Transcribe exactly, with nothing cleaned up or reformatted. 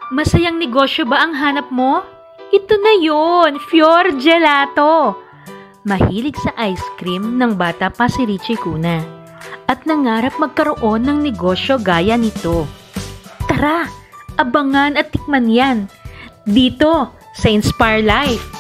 Masayang negosyo ba ang hanap mo? Ito na yun, Fiorgelato! Mahilig sa ice cream ng bata pa si Richie Cuna at nangarap magkaroon ng negosyo gaya nito. Tara, abangan at tikman yan dito sa Inspire Life.